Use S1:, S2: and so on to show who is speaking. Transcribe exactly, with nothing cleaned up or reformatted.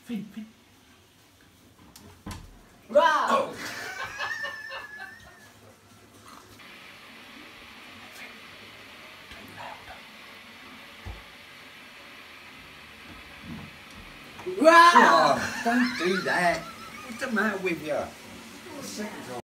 S1: Fin, fin.
S2: Wow! Wow!
S1: Oh, don't do that. What's the matter with you?